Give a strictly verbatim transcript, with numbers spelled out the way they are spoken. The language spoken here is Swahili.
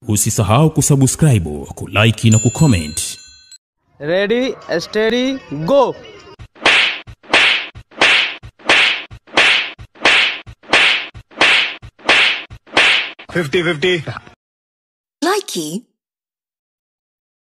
Usisahau kusubscribe, kulike na kucomment. Ready, steady, go. fifty fifty. Likey